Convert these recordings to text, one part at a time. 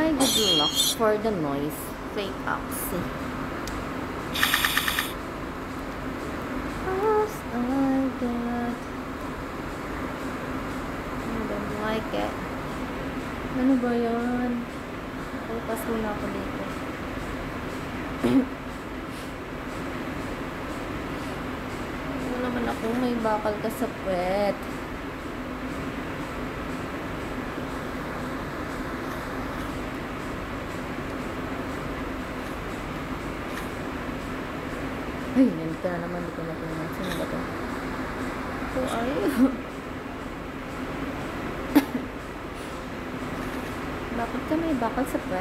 Ay, good luck for the noise. Fake Axie. Cause I get... I don't like it. Ano ba yun? Focus muna ako dito. Ano naman ako, may bakal ka sa puwet. Ay, ganito na naman. Hindi ko na tingnan. Sino ba ito? Who are you? Bakit ka may bakal sa puwet?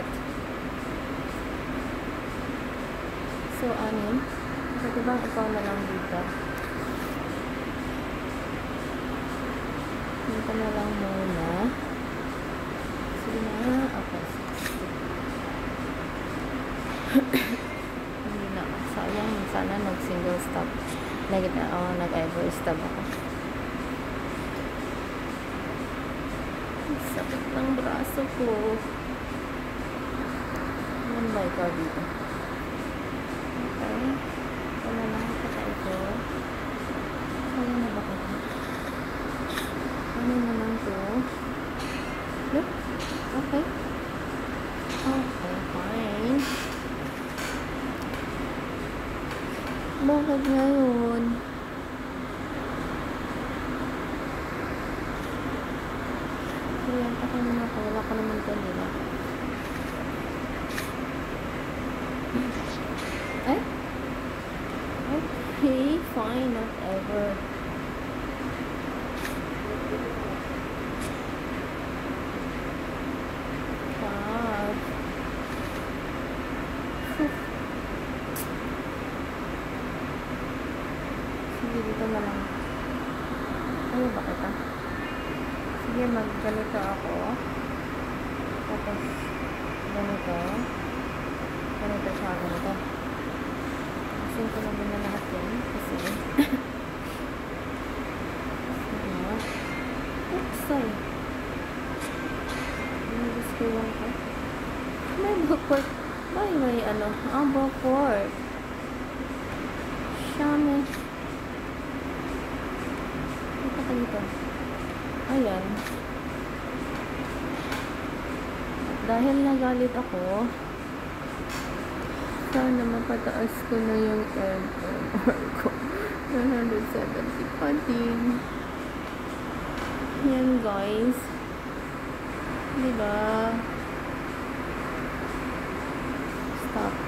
So, anin? Pwede bang ikaw na lang dito? Dito na lang muna. Sige na. Okay. Hindi na. Sayang. Sana nag-single stop. Nag-ever stop ako. Sakit ng braso ko. Ano ba ikaw dito? Okay. Ito na lang kita ito. Ano na ba ito? Ano naman ito? Look. Okay. Okay, fine. Bakit ngayon? Ayan, ako naman ako. Wala ka naman kanila. Ay? Okay, fine. Whatever. God. Sige, dito na lang. Ano ba kita? Sige, magganito ako. Tapos, ganito. Ganito siya, ganito. Asin ko naman na lahat yan. Kasi, oops, ay. Nabis ko yung ko. May backward. May ano. Backward. Shame. Ito ka dito. Ayan. At dahil nagalit ako, sana mapataas ko na yung MMR ko. 170 pa din. Yan guys. Diba? Stop.